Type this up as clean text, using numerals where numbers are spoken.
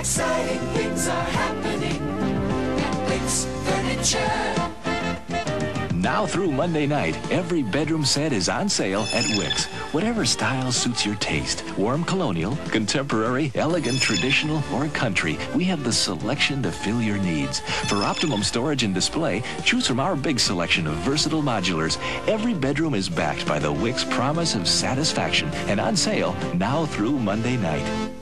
Exciting things are happening at Wickes Furniture. Now through Monday night, every bedroom set is on sale at Wickes. Whatever style suits your taste, warm colonial, contemporary, elegant, traditional, or country, we have the selection to fill your needs. For optimum storage and display, choose from our big selection of versatile modulars. Every bedroom is backed by the Wickes promise of satisfaction and on sale now through Monday night.